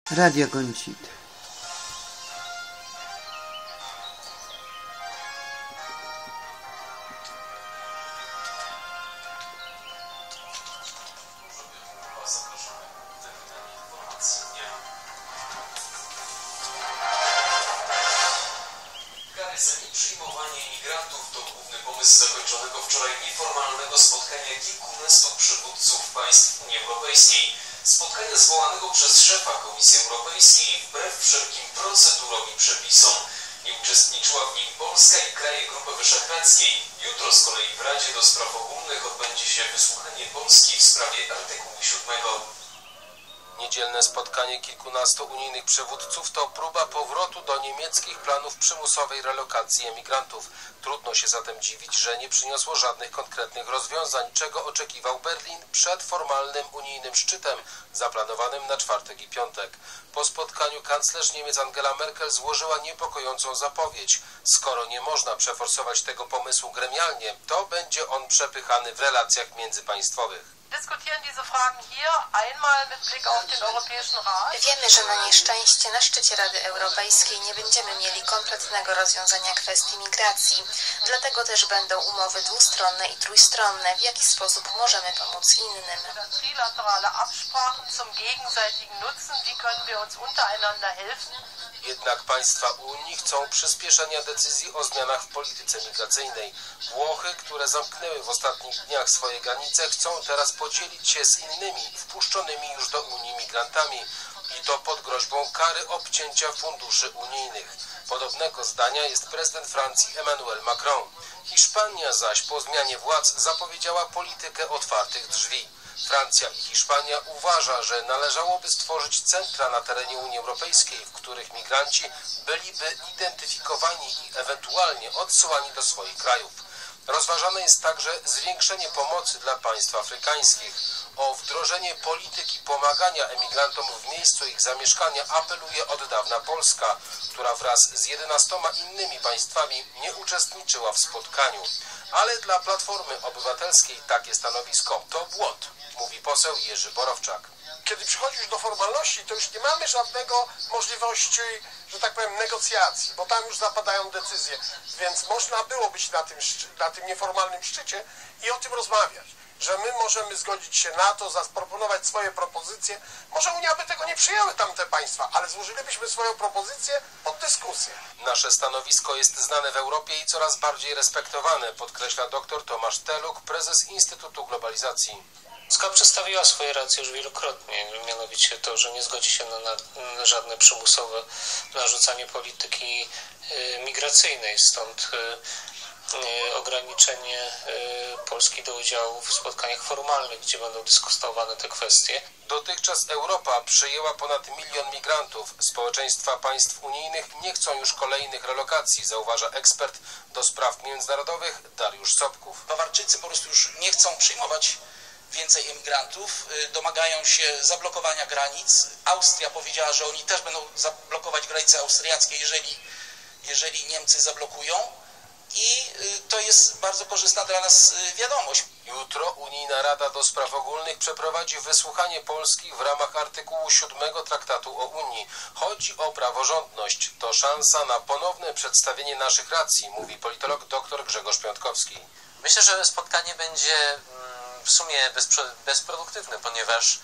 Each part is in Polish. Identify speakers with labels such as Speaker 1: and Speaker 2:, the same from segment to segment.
Speaker 1: Radio Goncit.
Speaker 2: Przyjmowanie imigrantów to główny pomysł zakończonego wczoraj nieformalnego spotkania kilkunastu przywódców państw Unii Europejskiej. Spotkania zwołanego przez szefa Komisji Europejskiej wbrew wszelkim procedurom i przepisom. Nie uczestniczyła w nim Polska i kraje Grupy Wyszehradzkiej. Jutro z kolei w Radzie do Spraw Ogólnych odbędzie się wysłuchanie Polski w sprawie artykułu 7. Niedzielne spotkanie kilkunastu unijnych przywódców to próba powrotu do niemieckich planów przymusowej relokacji emigrantów. Trudno się zatem dziwić, że nie przyniosło żadnych konkretnych rozwiązań, czego oczekiwał Berlin przed formalnym unijnym szczytem zaplanowanym na czwartek i piątek. Po spotkaniu kanclerz Niemiec Angela Merkel złożyła niepokojącą zapowiedź. Skoro nie można przeforsować tego pomysłu gremialnie, to będzie on przepychany w relacjach międzypaństwowych.
Speaker 3: Wiemy, że na nieszczęście na szczycie Rady Europejskiej nie będziemy mieli kompletnego rozwiązania kwestii migracji. Dlatego też będą umowy dwustronne i trójstronne, w jaki sposób możemy pomóc innym.
Speaker 2: Jednak państwa Unii chcą przyspieszenia decyzji o zmianach w polityce migracyjnej. Włochy, które zamknęły w ostatnich dniach swoje granice, chcą teraz podzielić się z innymi wpuszczonymi już do Unii migrantami i to pod groźbą kary obcięcia funduszy unijnych. Podobnego zdania jest prezydent Francji Emmanuel Macron. Hiszpania zaś po zmianie władz zapowiedziała politykę otwartych drzwi. Francja i Hiszpania uważa, że należałoby stworzyć centra na terenie Unii Europejskiej, w których migranci byliby identyfikowani i ewentualnie odsyłani do swoich krajów. Rozważane jest także zwiększenie pomocy dla państw afrykańskich. O wdrożenie polityki pomagania emigrantom w miejscu ich zamieszkania apeluje od dawna Polska, która wraz z 11 innymi państwami nie uczestniczyła w spotkaniu. Ale dla Platformy Obywatelskiej takie stanowisko to błąd, mówi poseł Jerzy Borowczak.
Speaker 4: Kiedy przychodzi już do formalności, to już nie mamy żadnego możliwości, że tak powiem, negocjacji, bo tam już zapadają decyzje, więc można było być na tym nieformalnym szczycie i o tym rozmawiać, że my możemy zgodzić się na to, zaproponować swoje propozycje. Może Unia by tego nie przyjęły tamte państwa, ale złożylibyśmy swoją propozycję pod dyskusję.
Speaker 2: Nasze stanowisko jest znane w Europie i coraz bardziej respektowane, podkreśla dr Tomasz Teluk, prezes Instytutu Globalizacji.
Speaker 5: Polska przedstawiła swoje racje już wielokrotnie, mianowicie to, że nie zgodzi się na żadne przymusowe narzucanie polityki migracyjnej, stąd ograniczenie Polski do udziału w spotkaniach formalnych, gdzie będą dyskutowane te kwestie.
Speaker 2: Dotychczas Europa przyjęła ponad 1 milion migrantów. Społeczeństwa państw unijnych nie chcą już kolejnych relokacji, zauważa ekspert do spraw międzynarodowych Dariusz Sobków.
Speaker 6: Bawarczycy po prostu już nie chcą przyjmować więcej emigrantów, domagają się zablokowania granic. Austria powiedziała, że oni też będą zablokować granice austriackie, jeżeli Niemcy zablokują. I to jest bardzo korzystna dla nas wiadomość.
Speaker 2: Jutro Unijna Rada do Spraw Ogólnych przeprowadzi wysłuchanie Polski w ramach artykułu 7 Traktatu o Unii. Chodzi o praworządność. To szansa na ponowne przedstawienie naszych racji, mówi politolog dr Grzegorz Piątkowski.
Speaker 7: Myślę, że spotkanie będzie w sumie bezproduktywne, ponieważ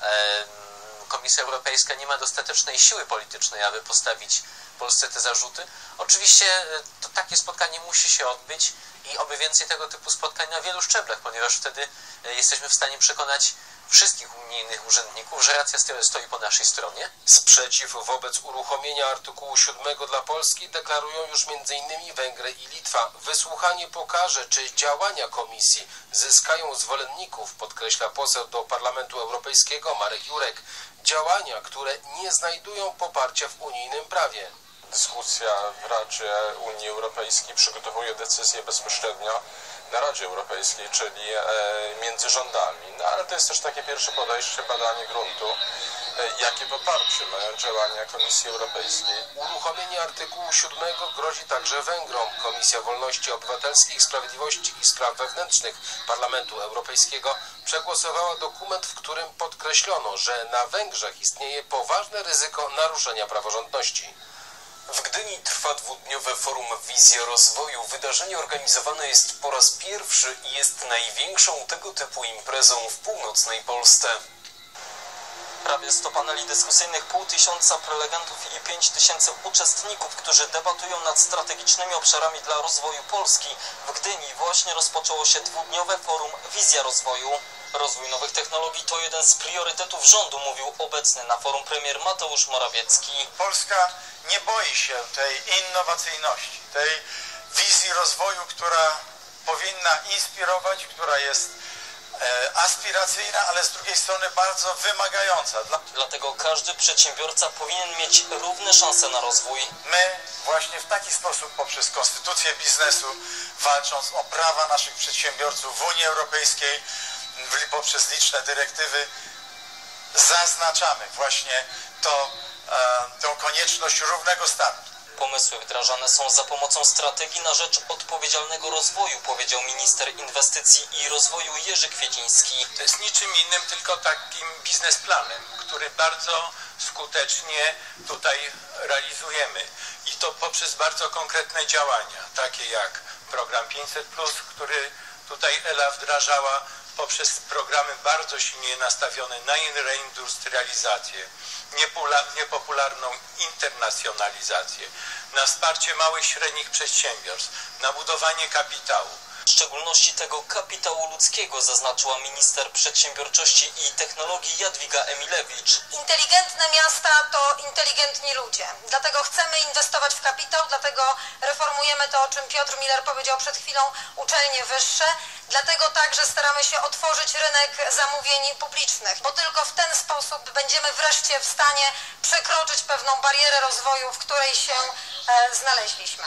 Speaker 7: Komisja Europejska nie ma dostatecznej siły politycznej, aby postawić Polsce te zarzuty. Oczywiście to takie spotkanie musi się odbyć i oby więcej tego typu spotkań na wielu szczeblach, ponieważ wtedy jesteśmy w stanie przekonać wszystkich unijnych urzędników, że racja stoi po naszej stronie.
Speaker 2: Sprzeciw wobec uruchomienia artykułu 7 dla Polski deklarują już m.in. Węgry i Litwa. Wysłuchanie pokaże, czy działania Komisji zyskają zwolenników, podkreśla poseł do Parlamentu Europejskiego Marek Jurek. Działania, które nie znajdują poparcia w unijnym prawie.
Speaker 8: Dyskusja w Radzie Unii Europejskiej przygotowuje decyzję bezpośrednio na Radzie Europejskiej, czyli między rządami. No ale to jest też takie pierwsze podejście, badanie gruntu, jakie poparcie mają działania Komisji Europejskiej.
Speaker 2: Uruchomienie artykułu 7 grozi także Węgrom. Komisja Wolności Obywatelskich, Sprawiedliwości i Spraw Wewnętrznych Parlamentu Europejskiego przegłosowała dokument, w którym podkreślono, że na Węgrzech istnieje poważne ryzyko naruszenia praworządności.
Speaker 1: W Gdyni trwa dwudniowe forum Wizja Rozwoju. Wydarzenie organizowane jest po raz pierwszy i jest największą tego typu imprezą w północnej Polsce.
Speaker 9: Prawie 100 paneli dyskusyjnych, 500 prelegentów i 5000 uczestników, którzy debatują nad strategicznymi obszarami dla rozwoju Polski. W Gdyni właśnie rozpoczęło się dwudniowe forum Wizja Rozwoju. Rozwój nowych technologii to jeden z priorytetów rządu, mówił obecny na forum premier Mateusz Morawiecki.
Speaker 10: Polska nie boi się tej innowacyjności, tej wizji rozwoju, która powinna inspirować, która jest aspiracyjna, ale z drugiej strony bardzo wymagająca.
Speaker 9: Dlatego każdy przedsiębiorca powinien mieć równe szanse na rozwój.
Speaker 10: My właśnie w taki sposób poprzez konstytucję biznesu, walcząc o prawa naszych przedsiębiorców w Unii Europejskiej, poprzez liczne dyrektywy, zaznaczamy właśnie tą konieczność równego startu.
Speaker 9: Pomysły wdrażane są za pomocą strategii na rzecz odpowiedzialnego rozwoju, powiedział minister inwestycji i rozwoju Jerzy Kwieciński.
Speaker 11: To jest niczym innym, tylko takim biznesplanem, który bardzo skutecznie tutaj realizujemy. I to poprzez bardzo konkretne działania, takie jak program 500+, który tutaj Ela wdrażała, poprzez programy bardzo silnie nastawione na reindustrializację, niepopularną internacjonalizację, na wsparcie małych i średnich przedsiębiorstw, na budowanie kapitału.
Speaker 9: W szczególności tego kapitału ludzkiego, zaznaczyła minister przedsiębiorczości i technologii Jadwiga Emilewicz.
Speaker 12: Inteligentne miasta to inteligentni ludzie. Dlatego chcemy inwestować w kapitał, dlatego reformujemy to, o czym Piotr Miller powiedział przed chwilą, uczelnie wyższe. Dlatego także staramy się otworzyć rynek zamówień publicznych, bo tylko w ten sposób będziemy wreszcie w stanie przekroczyć pewną barierę rozwoju, w której się znaleźliśmy.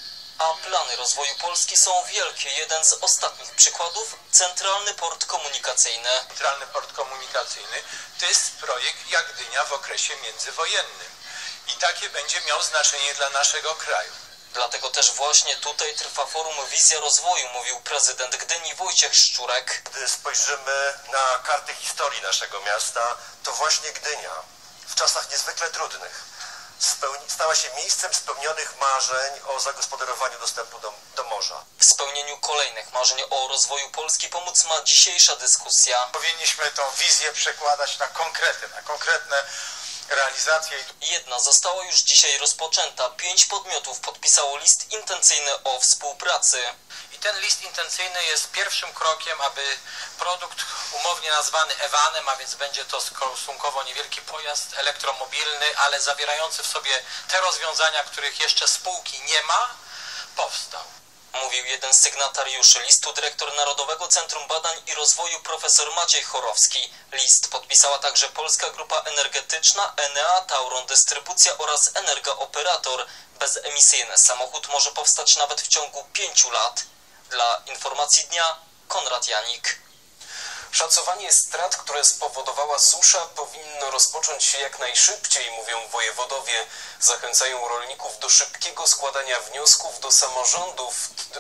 Speaker 9: A plany rozwoju Polski są wielkie. Jeden z ostatnich przykładów – Centralny Port Komunikacyjny.
Speaker 11: Centralny Port Komunikacyjny to jest projekt jak Gdynia w okresie międzywojennym i takie będzie miał znaczenie dla naszego kraju.
Speaker 9: Dlatego też właśnie tutaj trwa forum Wizja Rozwoju, mówił prezydent Gdyni Wojciech Szczurek.
Speaker 13: Gdy spojrzymy na kartę historii naszego miasta, to właśnie Gdynia w czasach niezwykle trudnych stała się miejscem spełnionych marzeń o zagospodarowaniu dostępu do morza.
Speaker 9: W spełnieniu kolejnych marzeń o rozwoju Polski pomóc ma dzisiejsza dyskusja.
Speaker 10: Powinniśmy tą wizję przekładać na konkretne realizacje.
Speaker 9: Jedna została już dzisiaj rozpoczęta. 5 podmiotów podpisało list intencyjny o współpracy.
Speaker 11: I ten list intencyjny jest pierwszym krokiem, aby produkt umownie nazwany Evanem, a więc będzie to stosunkowo niewielki pojazd elektromobilny, ale zawierający w sobie te rozwiązania, których jeszcze spółki nie ma, powstał.
Speaker 9: Mówił jeden z sygnatariuszy listu, dyrektor Narodowego Centrum Badań i Rozwoju profesor Maciej Chorowski. List podpisała także Polska Grupa Energetyczna, Enea, Tauron Dystrybucja oraz Energa-Operator. Bezemisyjny samochód może powstać nawet w ciągu 5 lat. Dla Informacji Dnia Konrad Janik.
Speaker 1: Szacowanie strat, które spowodowała susza, powinno rozpocząć się jak najszybciej, mówią wojewodowie. Zachęcają rolników do szybkiego składania wniosków do samorządów,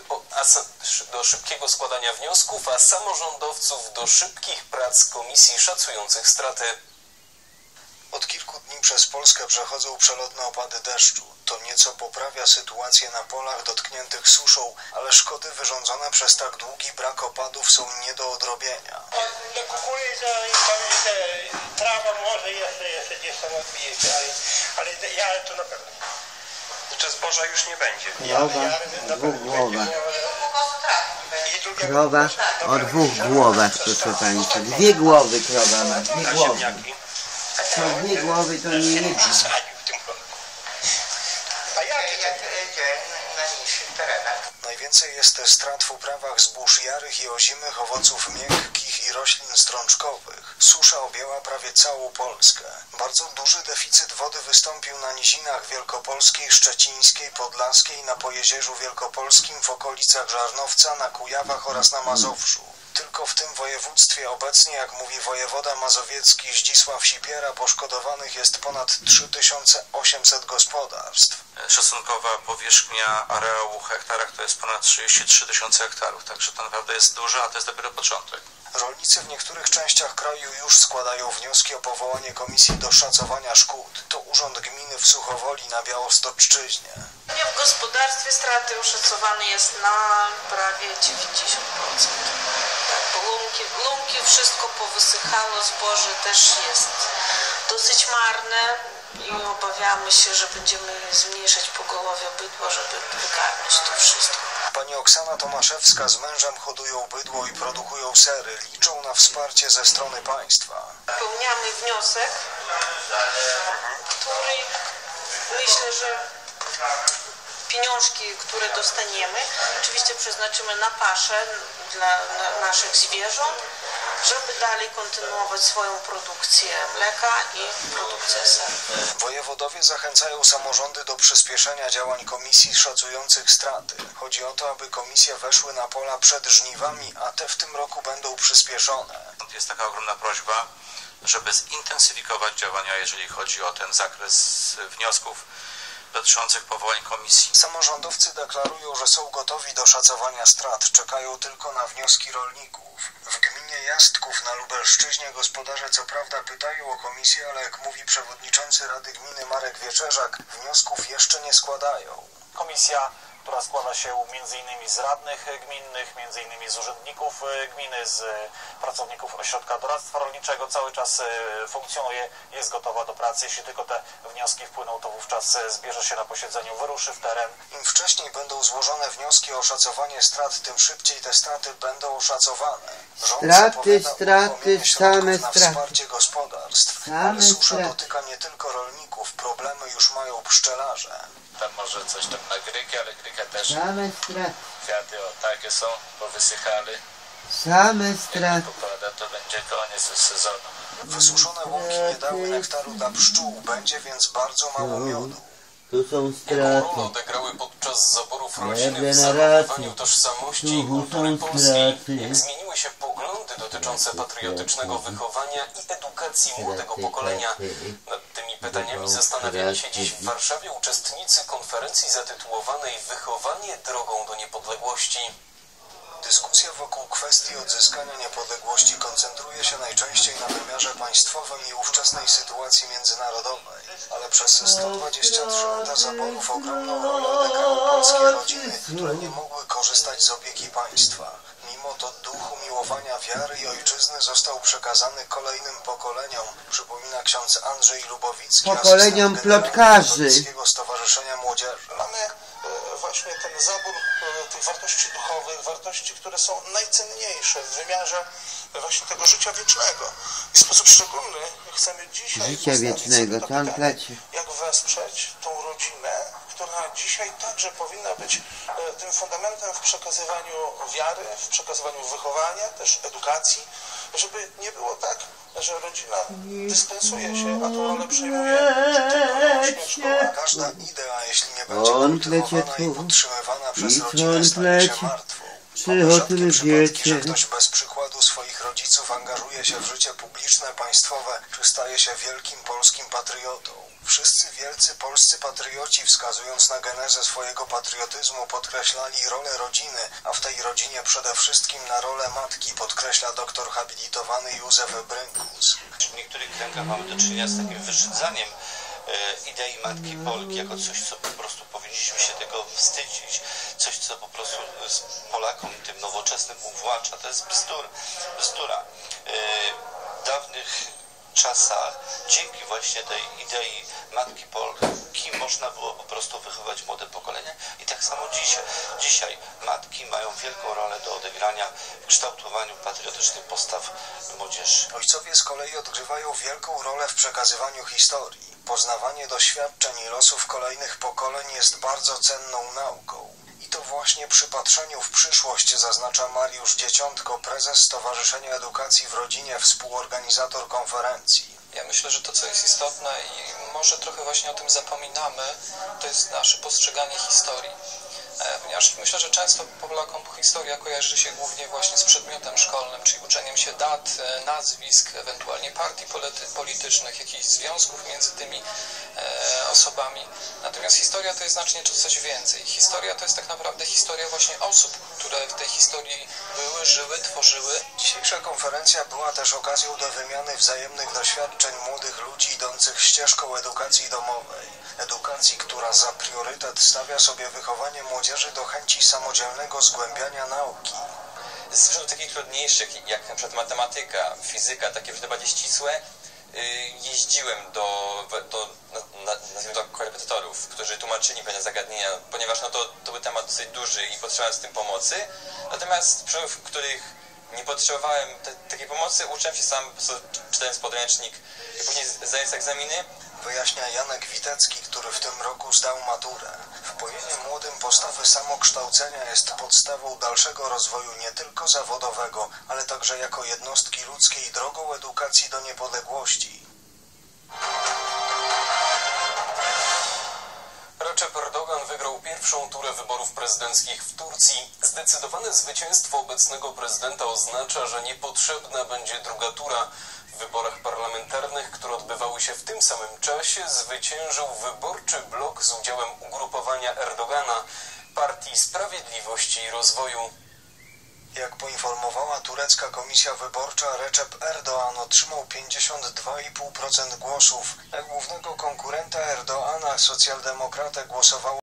Speaker 1: a samorządowców do szybkich prac komisji szacujących straty.
Speaker 14: Od kilku dni przez Polskę przechodzą przelotne opady deszczu. To nieco poprawia sytuację na polach dotkniętych suszą, ale szkody wyrządzone przez tak długi brak opadów są nie do odrobienia.
Speaker 15: Kukurydza i trawa może jeszcze gdzieś tam odbije się, ale jary to na pewno. Znaczy zboża już nie będzie.
Speaker 16: Dwugłowa. Krowa o 2 głowach, proszę Państwa. 2 głowy krowa ma, 2 głowy. To 2 głowy to nie jedna.
Speaker 15: A jakie na niższych terenach?
Speaker 14: Najwięcej jest strat w uprawach zbóż jarych i ozimych, owoców miękkich i roślin strączkowych. Susza objęła prawie całą Polskę. Bardzo duży deficyt wody wystąpił na nizinach wielkopolskiej, szczecińskiej, podlaskiej, na Pojezierzu Wielkopolskim, w okolicach Żarnowca, na Kujawach oraz na Mazowszu. Tylko w tym województwie obecnie, jak mówi wojewoda mazowiecki Zdzisław Sipiera, poszkodowanych jest ponad 3800 gospodarstw.
Speaker 17: Szacunkowa powierzchnia areału w hektarach to jest ponad 33 000 hektarów, także to naprawdę jest dużo, a to jest dopiero początek.
Speaker 14: Rolnicy w niektórych częściach kraju już składają wnioski o powołanie komisji do szacowania szkód. To Urząd Gminy w Suchowoli na Białostoczczyźnie.
Speaker 18: W gospodarstwie straty oszacowane jest na prawie 90%. Łąki, wszystko powysychało, zboże też jest dosyć marne i obawiamy się, że będziemy zmniejszać pogołowie bydła, żeby wygarnąć to wszystko.
Speaker 14: Pani Oksana Tomaszewska z mężem hodują bydło i produkują sery. Liczą na wsparcie ze strony państwa.
Speaker 18: Wypełniamy wniosek, który myślę, że pieniążki, które dostaniemy, oczywiście przeznaczymy na paszę dla naszych zwierząt, żeby dalej kontynuować swoją produkcję mleka i produkcję serów.
Speaker 14: Wojewodowie zachęcają samorządy do przyspieszenia działań komisji szacujących straty. Chodzi o to, aby komisje weszły na pola przed żniwami, a te w tym roku będą przyspieszone.
Speaker 17: Jest taka ogromna prośba, żeby zintensyfikować działania, jeżeli chodzi o ten zakres wniosków dotyczących powołań komisji.
Speaker 14: Samorządowcy deklarują, że są gotowi do szacowania strat, czekają tylko na wnioski rolników. W gminie Jastków na Lubelszczyźnie gospodarze co prawda pytają o komisję, ale jak mówi przewodniczący Rady Gminy Marek Wieczerzak, wniosków jeszcze nie składają.
Speaker 19: Komisja, która składa się m.in. z radnych gminnych, m.in. z urzędników gminy, z pracowników ośrodka doradztwa rolniczego, cały czas funkcjonuje, jest gotowa do pracy. Jeśli tylko te wnioski wpłyną, to wówczas zbierze się na posiedzeniu, wyruszy w teren.
Speaker 14: Im wcześniej będą złożone wnioski o szacowanie strat, tym szybciej te straty będą oszacowane.
Speaker 16: Straty, same
Speaker 14: na
Speaker 16: straty.
Speaker 14: wsparcie gospodarstw. Ale susza dotyka nie tylko rolników, problemy już mają pszczelarze.
Speaker 20: Tam może coś tam na grykę, ale gryka też.
Speaker 16: Same straty.
Speaker 20: Kwiaty o takie są, powysychali.
Speaker 16: Same straty.
Speaker 20: Popada, to będzie koniec sezonu.
Speaker 14: Wysuszone łąki nie dały nektaru dla pszczół, będzie więc bardzo mało miodu.
Speaker 16: Tu są
Speaker 1: Rolę
Speaker 16: straty.
Speaker 1: odegrały podczas zaborów rodziny w zachowaniu tożsamości i kultury polskiej. Jak zmieniły się poglądy dotyczące patriotycznego wychowania i edukacji młodego pokolenia. Nad tymi pytaniami zastanawiali się dziś w Warszawie uczestnicy konferencji zatytułowanej Wychowanie drogą do niepodległości.
Speaker 14: Dyskusja wokół kwestii odzyskania niepodległości koncentruje się najczęściej na wymiarze państwowym i ówczesnej sytuacji międzynarodowej, ale przez 123 lata zaborów ogromną rolę odegrały polskie rodziny, które nie mogły korzystać z opieki państwa. Mimo to duch umiłowania wiary i ojczyzny został przekazany kolejnym pokoleniom, przypomina ksiądz Andrzej Lubowicki,
Speaker 16: Pokoleniom plotkarzy.
Speaker 14: Stowarzyszenia Młodzieży.
Speaker 21: Mamy właśnie ten zabór tych wartości duchowych, wartości, które są najcenniejsze w wymiarze właśnie tego życia wiecznego. I w sposób szczególny chcemy dzisiaj
Speaker 16: Życia wiecznego, tam plecie.
Speaker 21: jak wesprzeć tą rodzinę, która dzisiaj także powinna być tym fundamentem w przekazywaniu wiary, w przekazywaniu wychowania, też edukacji, żeby nie było tak, że rodzina dyspensuje się, a tą rolę przejmuje tylko szkoła.
Speaker 14: Każda idea, jeśli nie będzie kultywowana i podtrzymywana przez rodzinę, stanie się martwą. Rzadkie przypadki, że ktoś bez przykładu swoich rodziców angażuje się w życie publiczne, państwowe, czy staje się wielkim polskim patriotą. Wszyscy wielcy polscy patrioci, wskazując na genezę swojego patriotyzmu, podkreślali rolę rodziny, a w tej rodzinie przede wszystkim na rolę matki, podkreśla doktor habilitowany Józef Brynkus.
Speaker 17: W niektórych kręgach mamy do czynienia z takim wyszydzeniem idei Matki Polki jako coś, co po prostu powinniśmy się tego wstydzić, coś, co po prostu Polakom, tym nowoczesnym uwłacza. To jest bzdura. W dawnych czasach dzięki właśnie tej idei Matki Polki można było po prostu wychować młode pokolenia i tak samo dzisiaj matki mają wielką rolę do odegrania w kształtowaniu patriotycznych postaw młodzieży.
Speaker 14: Ojcowie z kolei odgrywają wielką rolę w przekazywaniu historii. Poznawanie doświadczeń i losów kolejnych pokoleń jest bardzo cenną nauką. I to właśnie przy patrzeniu w przyszłość, zaznacza Mariusz Dzieciątko, prezes Stowarzyszenia Edukacji w Rodzinie, współorganizator konferencji.
Speaker 22: Ja myślę, że to, co jest istotne i może trochę właśnie o tym zapominamy, to jest nasze postrzeganie historii.
Speaker 3: ponieważ myślę, że często Polakom historia kojarzy się głównie właśnie z przedmiotem szkolnym, czyli uczeniem się dat, nazwisk, ewentualnie partii politycznych, jakichś związków między tymi osobami. Natomiast historia to jest znacznie coś więcej. Historia to jest tak naprawdę historia właśnie osób, które w tej historii były, żyły, tworzyły.
Speaker 14: Dzisiejsza konferencja była też okazją do wymiany wzajemnych doświadczeń młodych ludzi idących ścieżką edukacji domowej. Edukacji, która za priorytet stawia sobie wychowanie młodzieży do chęci samodzielnego zgłębiania nauki.
Speaker 4: Z przedmiotów takich trudniejszych, jak na przykład matematyka, fizyka, takie już bardziej ścisłe, jeździłem nazwijmy to korepetytorów, którzy tłumaczyli pewne zagadnienia, ponieważ to był temat dosyć duży i potrzebowałem z tym pomocy. Natomiast przedmiotów, w których nie potrzebowałem takiej pomocy, uczyłem się sam, czytając podręcznik i później zdając egzaminy.
Speaker 14: Wyjaśnia Janek Witecki, który w tym roku zdał maturę. Wpojenie młodym postawy samokształcenia jest podstawą dalszego rozwoju nie tylko zawodowego, ale także jako jednostki ludzkiej drogą edukacji do niepodległości.
Speaker 1: Recep Erdogan wygrał pierwszą turę wyborów prezydenckich w Turcji. Zdecydowane zwycięstwo obecnego prezydenta oznacza, że niepotrzebna będzie druga tura. W wyborach parlamentarnych, które odbywały się w tym samym czasie, zwyciężył wyborczy blok z udziałem ugrupowania Erdogana, Partii Sprawiedliwości i Rozwoju.
Speaker 14: Jak poinformowała turecka komisja wyborcza, Recep Erdoğan otrzymał 52,5% głosów. Na głównego konkurenta Erdoğana, socjaldemokratę, głosowało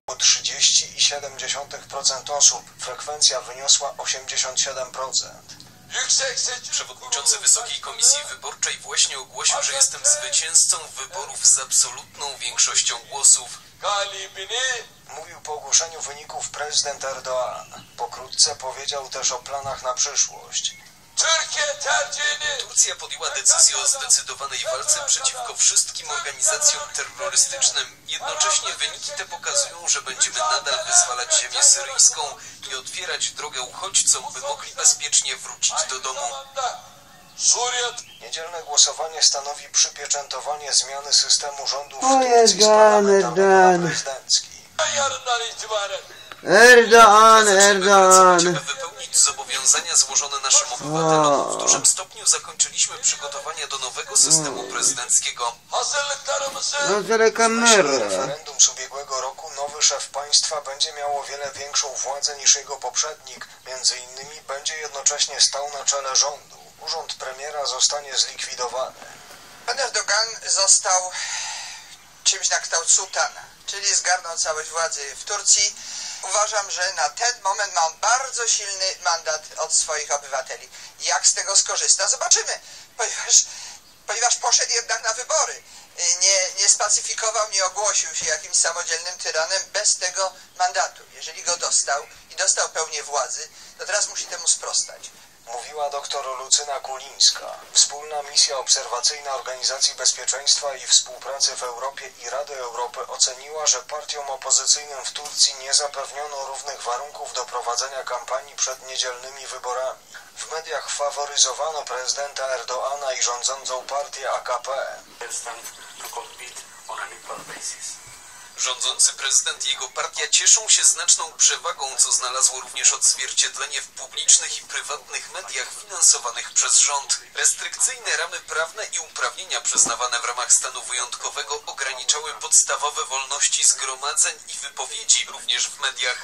Speaker 14: 30,7% osób. Frekwencja wyniosła 87%.
Speaker 1: Przewodniczący Wysokiej Komisji Wyborczej właśnie ogłosił, że jestem zwycięzcą wyborów z absolutną większością głosów.
Speaker 14: Mówił po ogłoszeniu wyników prezydent Erdoğan. Pokrótce powiedział też o planach na przyszłość.
Speaker 1: Turcja podjęła decyzję o zdecydowanej walce przeciwko wszystkim organizacjom terrorystycznym. Jednocześnie wyniki te pokazują, że będziemy nadal wyzwalać ziemię syryjską i otwierać drogę uchodźcom, by mogli bezpiecznie wrócić do domu.
Speaker 14: Niedzielne głosowanie stanowi przypieczętowanie zmiany systemu rządów w Turcji z parlamentarny na prezydencki.
Speaker 16: Erdoğan.
Speaker 1: Żeby wypełnić zobowiązania złożone naszym obywatelom, w dużym stopniu zakończyliśmy przygotowania do nowego systemu prezydenckiego.
Speaker 14: W referendum z ubiegłego roku nowy szef państwa będzie miał o wiele większą władzę niż jego poprzednik. Między innymi będzie jednocześnie stał na czele rządu. Urząd premiera zostanie zlikwidowany.
Speaker 23: Pan Erdogan został czymś na kształt sułtana, czyli zgarnął całość władzy w Turcji. Uważam, że na ten moment ma on bardzo silny mandat od swoich obywateli. Jak z tego skorzysta? Zobaczymy, ponieważ poszedł jednak na wybory. Nie spacyfikował, nie ogłosił się jakimś samodzielnym tyranem bez tego mandatu. Jeżeli go dostał i dostał pełnię władzy, to teraz musi temu sprostać.
Speaker 14: Mówiła dr Lucyna Kulińska. Wspólna misja obserwacyjna Organizacji Bezpieczeństwa i Współpracy w Europie i Rady Europy oceniła, że partiom opozycyjnym w Turcji nie zapewniono równych warunków do prowadzenia kampanii przed niedzielnymi wyborami. W mediach faworyzowano prezydenta Erdoğana i rządzącą partię AKP.
Speaker 1: Rządzący prezydent i jego partia cieszą się znaczną przewagą, co znalazło również odzwierciedlenie w publicznych i prywatnych mediach finansowanych przez rząd. Restrykcyjne ramy prawne i uprawnienia przyznawane w ramach stanu wyjątkowego ograniczały podstawowe wolności zgromadzeń i wypowiedzi, również w mediach.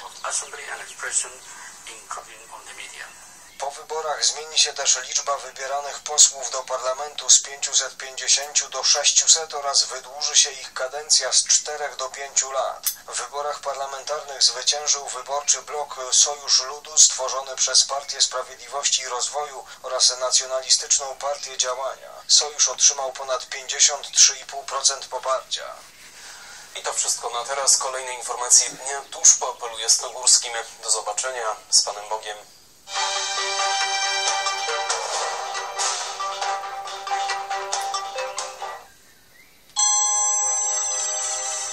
Speaker 14: Po wyborach zmieni się też liczba wybieranych posłów do parlamentu z 550 do 600 oraz wydłuży się ich kadencja z 4 do 5 lat. W wyborach parlamentarnych zwyciężył wyborczy blok Sojusz Ludu stworzony przez Partię Sprawiedliwości i Rozwoju oraz Nacjonalistyczną Partię Działania. Sojusz otrzymał ponad 53,5% poparcia.
Speaker 1: I to wszystko na teraz. Kolejne informacje dnia tuż po apelu jasnogórskim. Do zobaczenia. Z Panem Bogiem.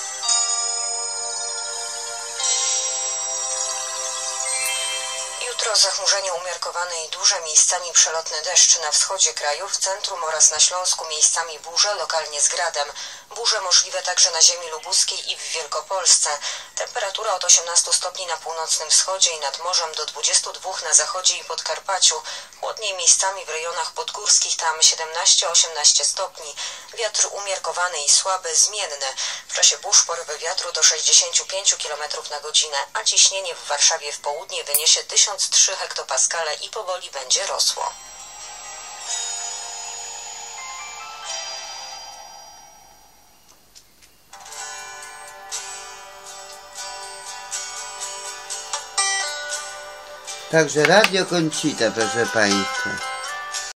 Speaker 24: Jutro
Speaker 5: Zachmurzenie umiarkowane i duże, miejscami przelotny deszcz na wschodzie kraju, w centrum oraz na Śląsku miejscami burze, lokalnie z gradem. Burze możliwe także na ziemi lubuskiej i w Wielkopolsce. Temperatura od 18 stopni na północnym wschodzie i nad morzem do 22 na zachodzie i Podkarpaciu. Chłodniej miejscami w rejonach podgórskich, tam 17-18 stopni. Wiatr umiarkowany i słaby, zmienny. W czasie burz porywy wiatru do 65 km na godzinę, a ciśnienie w Warszawie w południe wyniesie 1003 hektopaskale i powoli będzie rosło.
Speaker 16: Także Radio Conchita, proszę Państwa.